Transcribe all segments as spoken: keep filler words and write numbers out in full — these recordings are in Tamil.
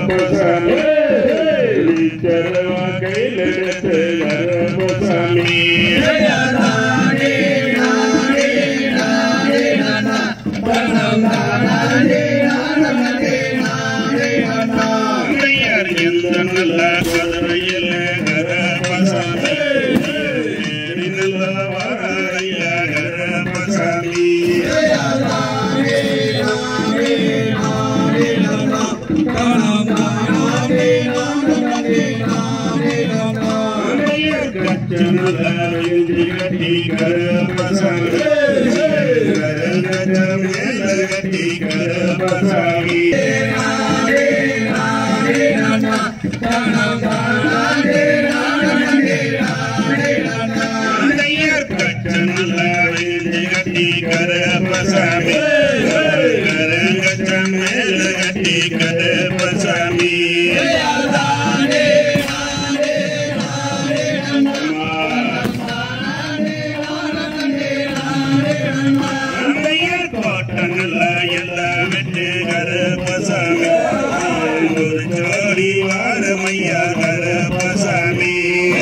கருப்பசாமி தரவா கையில் எடுத்து கருப்பசாமி நல்ல குதிரையில் கருப்பசாமி நல்ல வாரைய கருப்பசாமி கட்டி கருப்பசாமி கட்டி கருப்பசாமி கட்டி கருப்பசாமி கட்டி கருப்பசாமி கோட்டங்கள எல்லாம் விட்டு கருப்பசாமி ஒரு ஜோடி வாரமையா கருப்பசாமி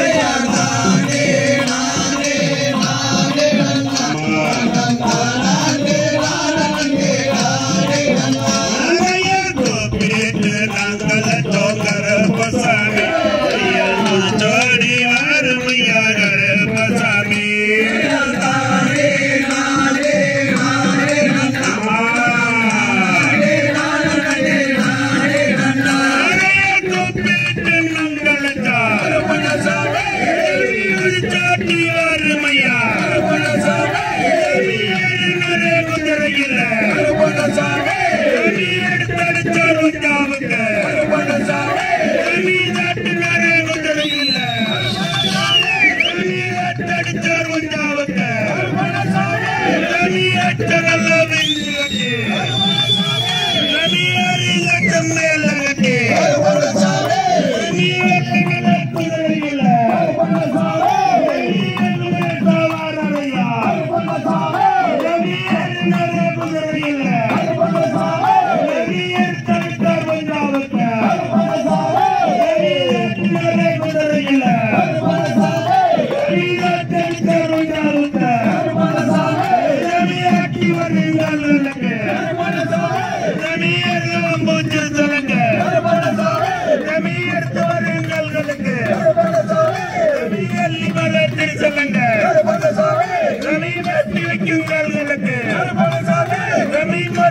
கோப்பிட்டு நாங்கள் கருப்பசாமி ஒரு ஜோடி வாரமையா கருப்பசாமி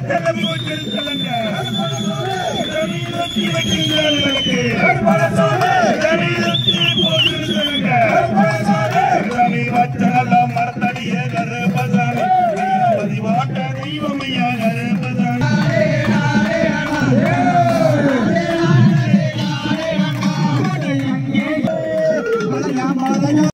Hey,